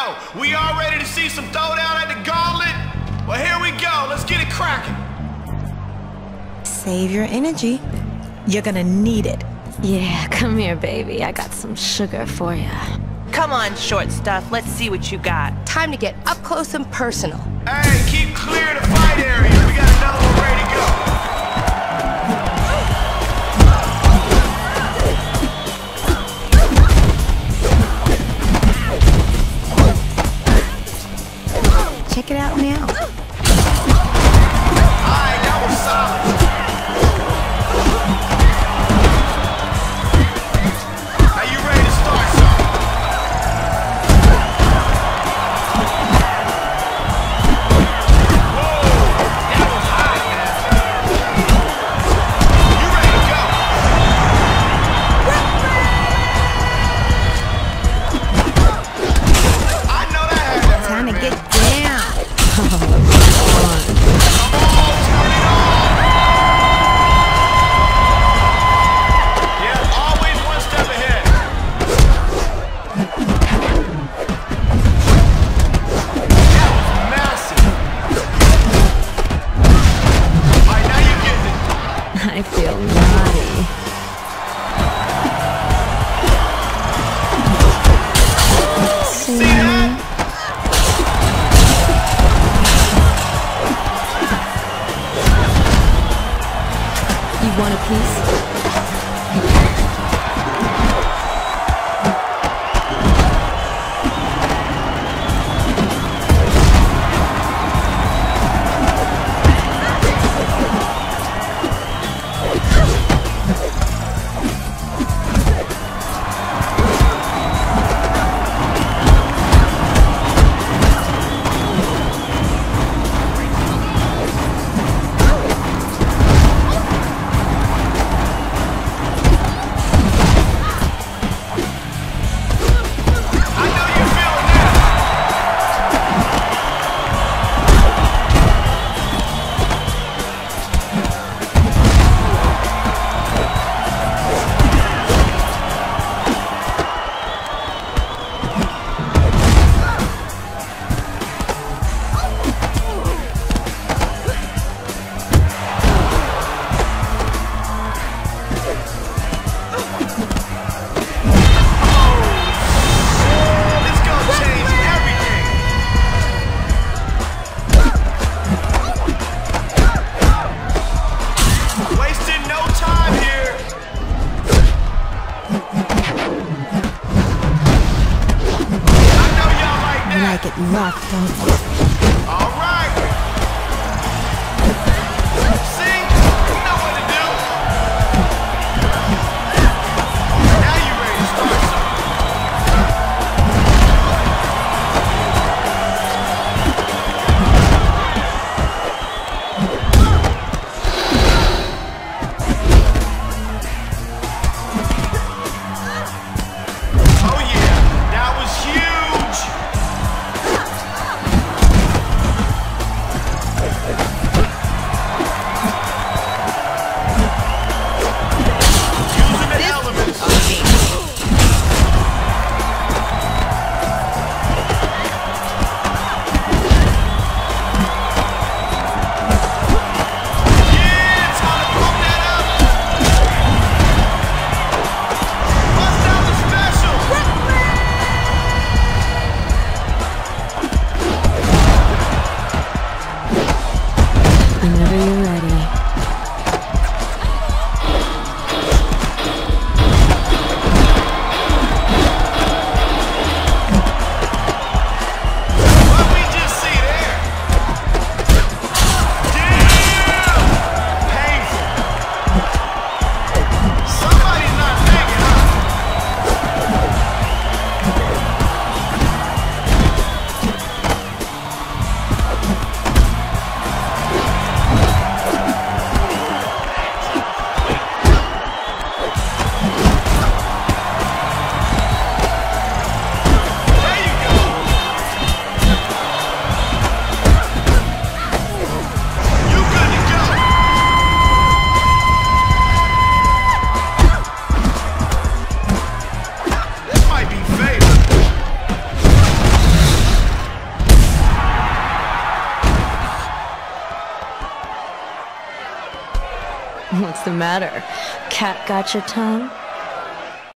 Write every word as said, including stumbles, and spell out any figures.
go. We all ready to see some throwdown at the gauntlet? Well, here we go. Let's get it cracking. Save your energy. You're gonna need it. Yeah, come here, baby. I got some sugar for you. Come on, short stuff. Let's see what you got. Time to get up close and personal. Hey, keep clear the fight area. We got another one ready to go. Check it out now. Alright, that was solid. Are you ready to start something? Whoa, that was hot, man. You ready to go? I know that had to hurt, Time to man. get down. Come on, turn it on. Yeah, always one step ahead. That was massive. All right, now you're getting it. I feel naughty. See that? You want a piece? I know you're feeling that. This gonna change everything. Wasting no time here. I know y'all like You that. like it rough, don't you? All right. See, you know what to do. Now you ready to start something. Oh yeah, that was huge. What's the matter? Cat got your tongue?